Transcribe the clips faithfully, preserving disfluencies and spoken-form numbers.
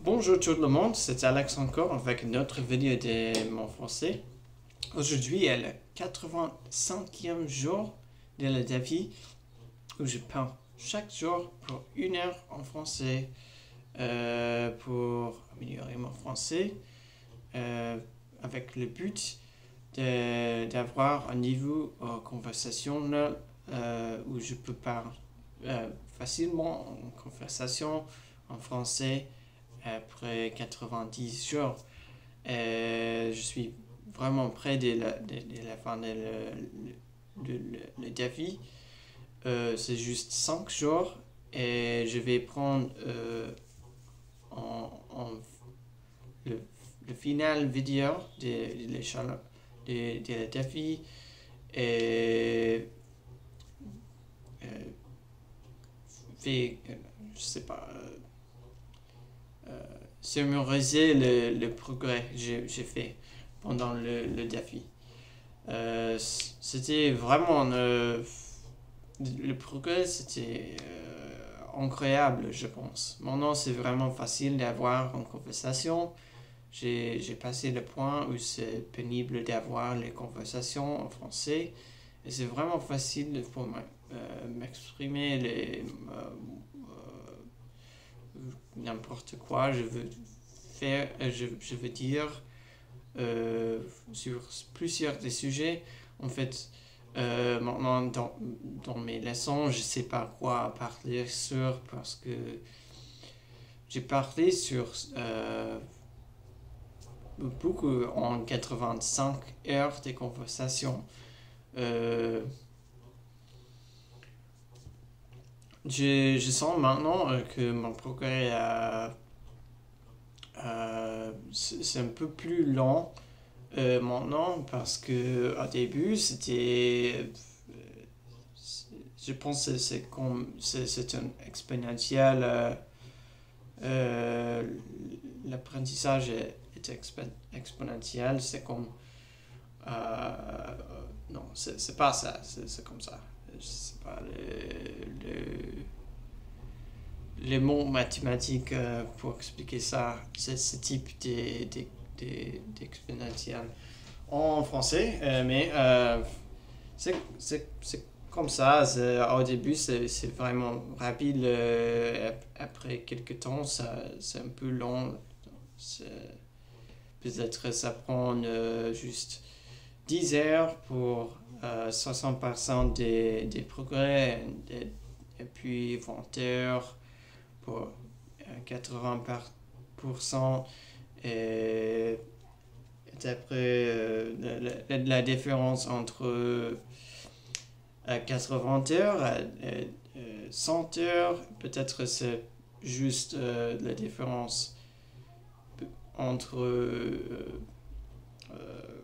Bonjour tout le monde, c'est Alex encore avec une autre vidéo de mon français. Aujourd'hui est le quatre-vingt-cinquième jour de la défi où je parle chaque jour pour une heure en français euh, pour améliorer mon français euh, avec le but d'avoir un niveau euh, conversationnel euh, où je peux parler euh, facilement en conversation en français après quatre-vingt-dix jours. Euh, je suis vraiment près de la, de, de la fin de le, le, le, le défi. Euh, c'est juste cinq jours et je vais prendre euh, en, en le, le final vidéo de, de, de, de la défi et euh, fait, je sais pas, euh, summariser le, le progrès que j'ai, j'ai fait pendant le, le défi. Euh, c'était vraiment euh, le progrès, c'était euh, incroyable, je pense. Maintenant, c'est vraiment facile d'avoir une conversation. J'ai, j'ai passé le point où c'est pénible d'avoir les conversations en français. Et c'est vraiment facile pour m'exprimer les, euh, euh, n'importe quoi je veux faire, je, je veux dire euh, sur plusieurs des sujets. En fait, euh, maintenant dans, dans mes leçons, je sais pas quoi parler sur parce que j'ai parlé sur euh, beaucoup en quatre-vingt-cinq heures de conversation. Euh, je, je sens maintenant que mon progrès a Euh, c'est un peu plus lent euh, maintenant parce que au début c'était je pense que c'est comme c'est, c'est un exponentiel euh, euh, l'apprentissage est, est expo- exponentiel, c'est comme euh, non c'est, c'est pas ça, c'est, c'est comme ça, je sais pas le, le les mots mathématiques euh, pour expliquer ça, c'est ce type de, de, de, d'exponentiel en français, euh, mais euh, c'est, c'est, c'est comme ça, c'est, au début c'est, c'est vraiment rapide, euh, après quelques temps ça, c'est un peu long, c'est, peut-être ça prend euh, juste dix heures pour euh, soixante pour cent des, des progrès, et, et puis vingt heures pour quatre-vingts pour cent et, et après euh, la, la, la différence entre euh, quatre-vingts heures et, et cent heures, peut-être c'est juste euh, la différence entre euh, euh,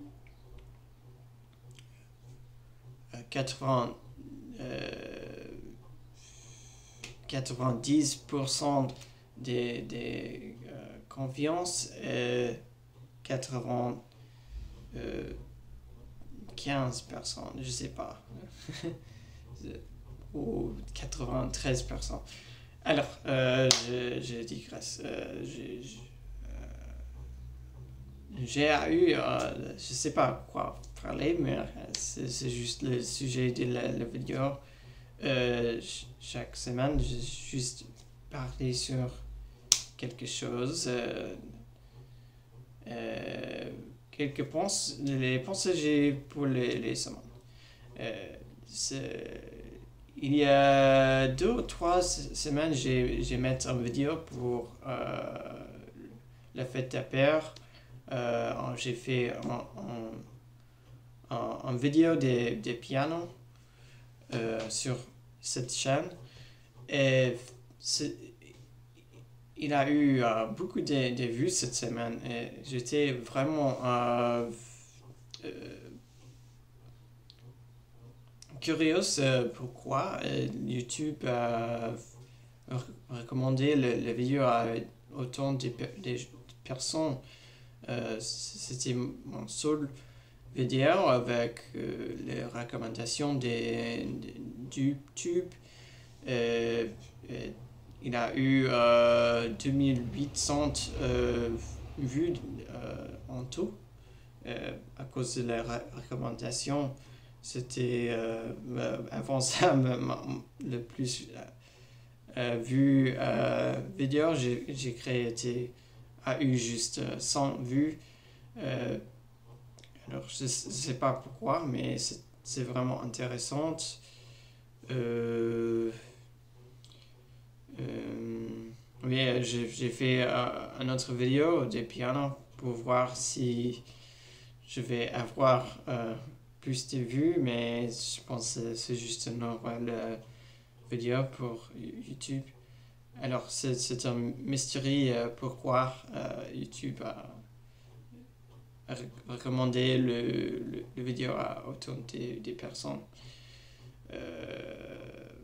quatre-vingts euh, quatre-vingt-dix pour cent des, des euh, confiances et quatre-vingt-quinze pour cent, je sais pas, ou quatre-vingt-treize pour cent. Alors, euh, je, je digresse. Euh, j'ai, j'ai eu, euh, je sais pas quoi parler, mais c'est, c'est juste le sujet de la, la vidéo. Euh, chaque semaine, je juste parler sur quelque chose, euh, euh, quelques pensées, les pensées que j'ai pour les, les semaines. Euh, il y a deux ou trois semaines, j'ai, j'ai mis une vidéo pour euh, la fête de père. Euh, j'ai fait un, un, un, un vidéo de, de piano euh, sur cette chaîne. Et il a eu euh, beaucoup de, de vues cette semaine et j'étais vraiment euh, euh, curieuse euh, pourquoi euh, YouTube a recommandé le, la vidéo à autant de, de personnes. Euh, c'était mon seul vidéo avec euh, les recommandations de, de, de YouTube. Euh, et il a eu euh, deux mille huit cents euh, vues euh, en tout. Euh, à cause de la recommandation, c'était euh, avant ça le plus euh, vu euh, vidéo j'ai créé était, a eu juste cent vues. Euh, alors je ne sais pas pourquoi, mais c'est vraiment intéressant. Euh, euh, oui, j'ai fait euh, une autre vidéo de piano pour voir si je vais avoir euh, plus de vues, mais je pense que c'est juste une normale euh, vidéo pour YouTube. Alors, c'est un mystère euh, pourquoi euh, YouTube a, a recommandé le, le, le vidéo à autant des, des personnes. Euh,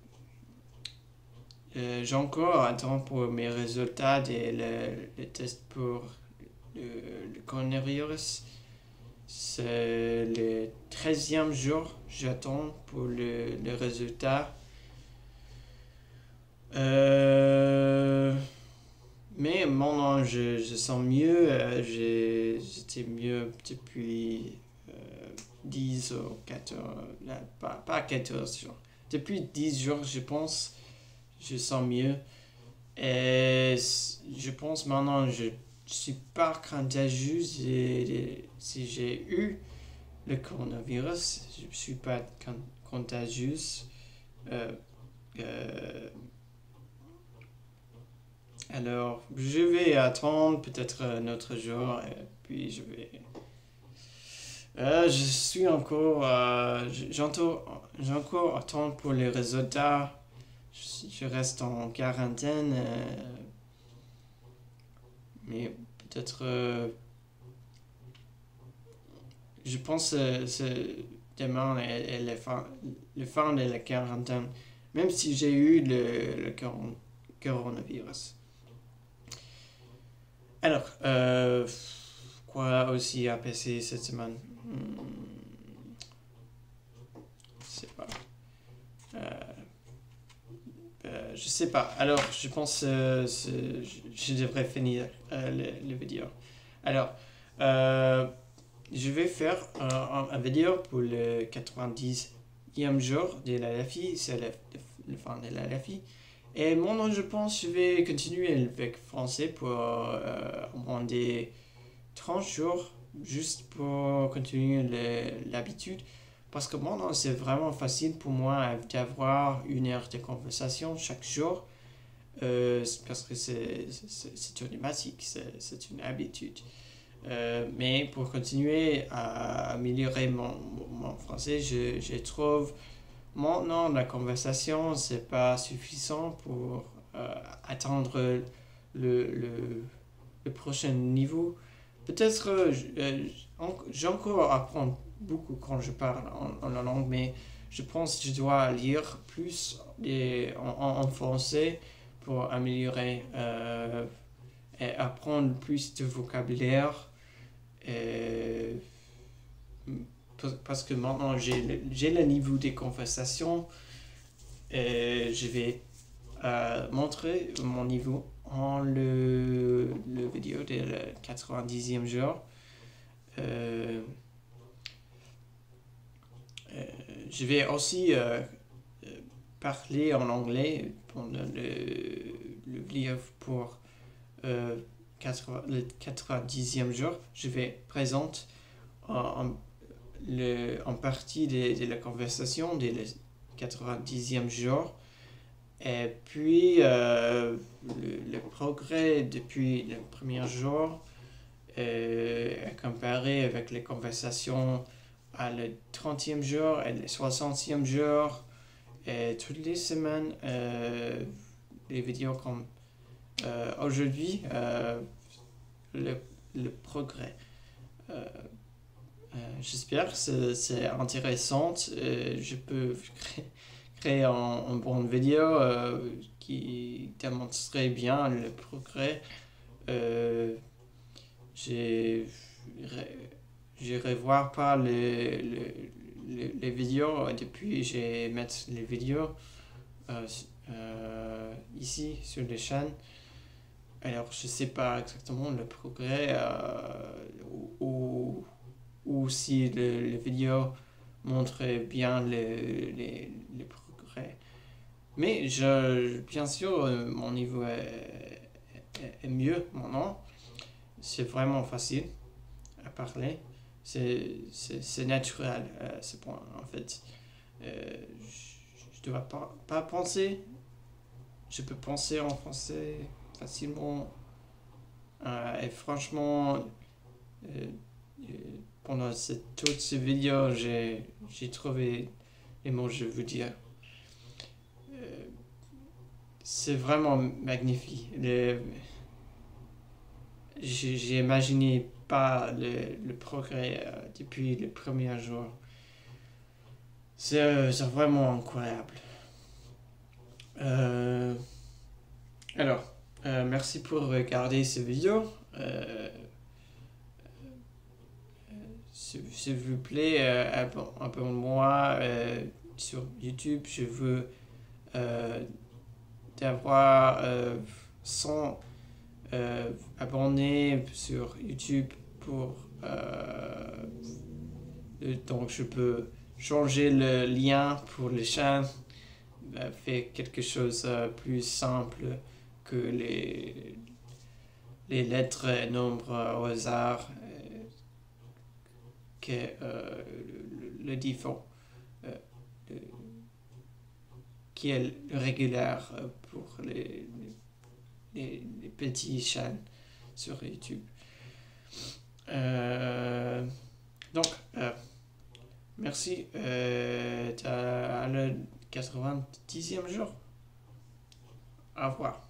euh, J'ai encore attends pour mes résultats des le, le tests pour le, le coronavirus. C'est le treizième jour, j'attends pour le, le résultat. Euh, mais maintenant, je, je sens mieux. Euh, J'étais mieux depuis euh, dix ou quatorze, là, pas, pas quatorze jours. Depuis dix jours, je pense, je sens mieux. Et je pense maintenant, je je suis pas contagieux si j'ai eu le coronavirus. Je ne suis pas contagieux. Euh, euh, alors, je vais attendre peut-être un autre jour et puis je vais... Euh, je suis encore... Euh, j'ai encore attendre pour les résultats. Je, je reste en quarantaine. Euh, mais peut-être euh, je pense que c'est demain est, est le, fin, le fin de la quarantaine, même si j'ai eu le, le coronavirus. Alors, euh, quoi aussi a passé cette semaine? hmm, Je sais pas. Euh, euh, je sais pas. Alors, je pense que euh, je, je devrais finir euh, le, le vidéo. Alors, euh, je vais faire euh, une vidéo pour le quatre-vingt-dixième jour de la L F I. C'est le, le fin de la L F I. Et maintenant, je pense que je vais continuer avec français pour euh, au moins des trente jours, juste pour continuer l'habitude. Parce que maintenant, c'est vraiment facile pour moi d'avoir une heure de conversation chaque jour. Euh, parce que c'est automatique, c'est une habitude. Euh, mais pour continuer à améliorer mon, mon français, je, je trouve maintenant la conversation, c'est pas suffisant pour euh, atteindre le, le, le prochain niveau. Peut-être euh, j'ai encore à apprendre beaucoup quand je parle en, en la langue, mais je pense que je dois lire plus des, en, en français pour améliorer euh, et apprendre plus de vocabulaire. Et parce que maintenant j'ai le, j'ai le niveau des conversations et je vais euh, montrer mon niveau en le, le vidéo de le quatre-vingt-dixième jour. Euh, euh, je vais aussi euh, parler en anglais pendant le, le vidéo pour euh, le quatre-vingt-dixième jour. Je vais présenter en, en, le, en partie de, de la conversation de le quatre-vingt-dixième jour. Et puis euh, le, le progrès depuis le premier jour euh, comparé avec les conversations à le trentième jour et le soixantième jour et toutes les semaines euh, les vidéos comme euh, aujourd'hui euh, le, le progrès euh, euh, j'espère que c'est intéressant. Euh, je peux créer créer un, un bon vidéo euh, qui démontrerait bien le progrès. Euh, J'irai voir pas les, les, les, les vidéos depuis j'ai mis les vidéos. Euh, euh, ici sur les chaînes. Alors, je sais pas exactement le progrès euh, ou, ou si le, le vidéo montre bien le, les, les progrès. Mais je, bien sûr, mon niveau est, est, est mieux maintenant. C'est vraiment facile à parler. C'est naturel, euh, ce point, en fait. Euh, je ne dois pas, pas penser. Je peux penser en français facilement. Euh, et franchement, euh, euh, pendant cette, toute cette vidéo, j'ai trouvé les mots que je veux dire. Euh, c'est vraiment magnifique. J'ai imaginé pas le, le progrès euh, depuis le premier jour. C'est euh, vraiment incroyable. Euh, alors, euh, merci pour regarder cette vidéo. Euh, S'il vous plaît, euh, abonnez-moi euh, sur YouTube. Je veux euh, d'avoir euh, cent euh, abonnés sur YouTube pour euh, donc je peux changer le lien pour les chaînes, euh, faire quelque chose de euh, plus simple que les, les lettres et nombres au hasard, euh, que euh, le, le default, euh, le, qui est le régulier pour les, les, les petites chaînes sur YouTube. Euh, donc, euh, merci. Euh, à le quatre-vingt-dixième jour. Au revoir.